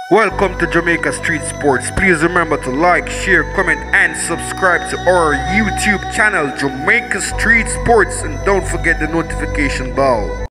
Welcome to Jamaica Street Sports. Please remember to like, share, comment, and subscribe to our YouTube channel, Jamaica Street Sports, and don't forget the notification bell.